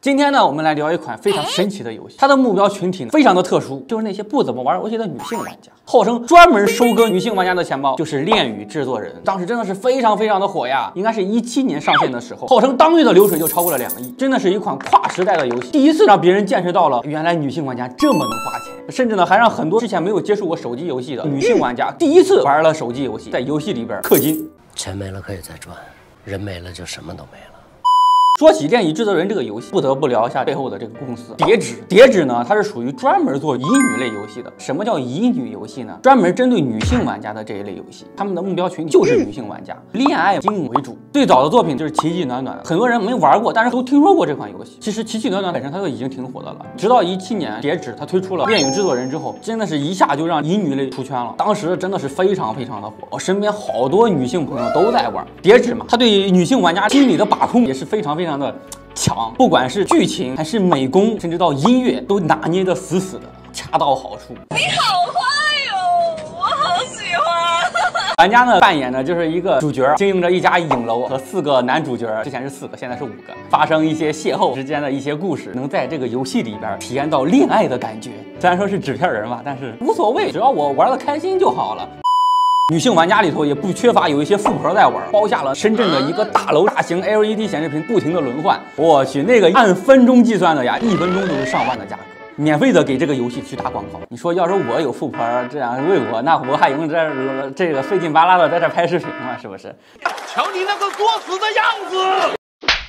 今天呢，我们来聊一款非常神奇的游戏，它的目标群体呢非常的特殊，就是那些不怎么玩游戏的女性玩家，号称专门收割女性玩家的钱包，就是恋与制作人。当时真的是非常的火呀，应该是17年上线的时候，号称当月的流水就超过了2亿，真的是一款跨时代的游戏，第一次让别人见识到了原来女性玩家这么能花钱，甚至呢还让很多之前没有接触过手机游戏的女性玩家第一次玩了手机游戏，在游戏里边氪金。 钱没了可以再赚，人没了就什么都没了。 说起《恋与制作人》这个游戏，不得不聊一下背后的这个公司叠纸。叠纸呢，它是属于专门做乙女类游戏的。什么叫乙女游戏呢？专门针对女性玩家的这一类游戏，他们的目标群体就是女性玩家，恋爱经营为主。最早的作品就是《奇迹暖暖》，很多人没玩过，但是都听说过这款游戏。其实《奇迹暖暖》本身它就已经挺火的了，直到17年叠纸它推出了《恋与制作人》之后，真的是一下就让乙女类出圈了。当时真的是非常的火，我身边好多女性朋友都在玩叠纸嘛，它对女性玩家心理的把控也是非常的强，不管是剧情还是美工，甚至到音乐，都拿捏得死的，恰到好处。 你好坏哟，我好喜欢。 玩家呢扮演的就是一个主角，经营着一家影楼和4个男主角，之前是4个，现在是5个，发生一些邂逅之间的一些故事，能在这个游戏里边体验到恋爱的感觉。虽然说是纸片人吧，但是无所谓，只要我玩得开心就好了。 女性玩家里头也不缺乏有一些富婆在玩，包下了深圳的一个大楼，大型 LED 显示屏不停的轮换。我去，那个按分钟计算的呀，1分钟都是上万的价格，免费的给这个游戏去打广告。你说要是我有富婆这样为我，那我还用这个费劲巴拉的在这拍视频吗？是不是？ 瞧你那个作死的样子！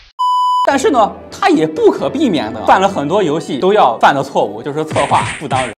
但是呢，他也不可避免的犯了很多游戏都要犯的错误，就是策划不当人。